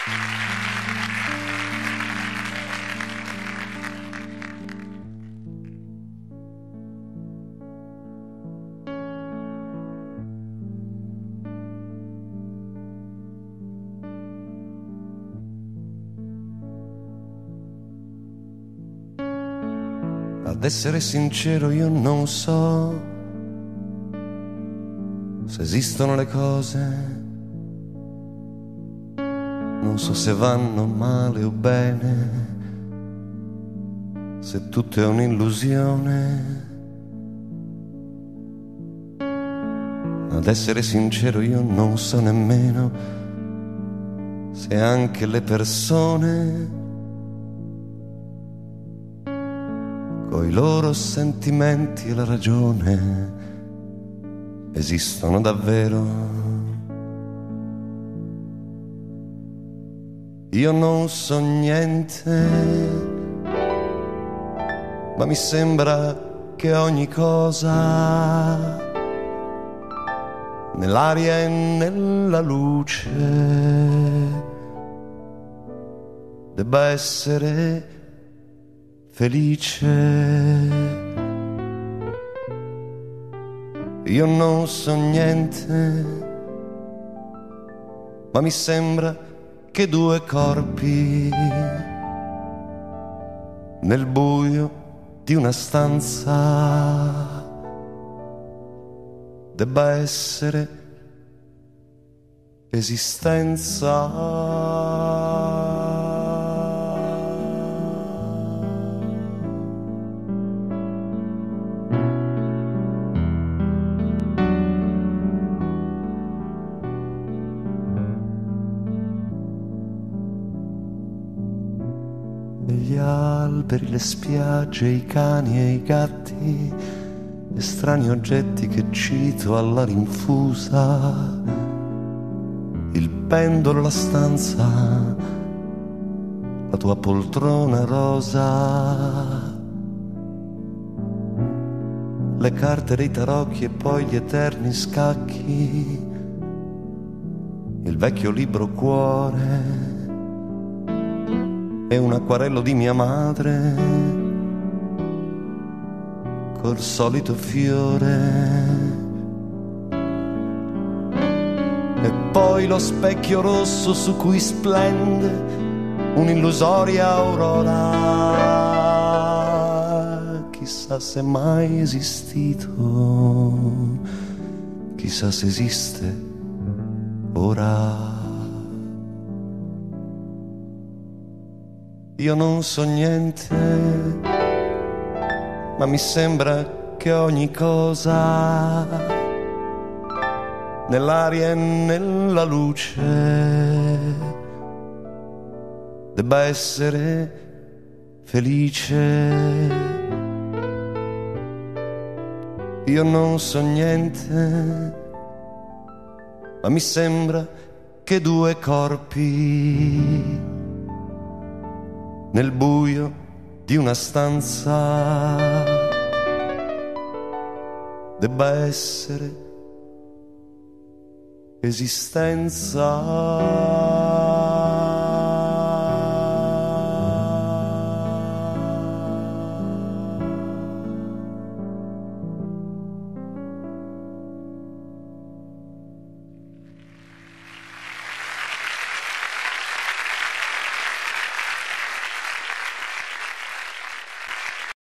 Ad essere sincero io non so se esistono le cose, non so se vanno male o bene, se tutto è un'illusione. Ad essere sincero io non so nemmeno se anche le persone coi loro sentimenti e la ragione esistono davvero. Io non so niente, ma mi sembra che ogni cosa nell'aria e nella luce debba essere felice. Io non so niente, ma mi sembra che due corpi nel buio di una stanza debba essere esistenza. Gli alberi, le spiagge, i cani e i gatti, e strani oggetti che cito alla rinfusa, il pendolo, la stanza, la tua poltrona rosa, le carte dei tarocchi e poi gli eterni scacchi, il vecchio libro cuore e un acquarello di mia madre col solito fiore, e poi lo specchio rosso su cui splende un'illusoria aurora. Chissà se è mai esistito, chissà se esiste ora. Io non so niente, ma mi sembra che ogni cosa nell'aria e nella luce debba essere felice. Io non so niente, ma mi sembra che due corpi nel buio di una stanza debba essere esistenza.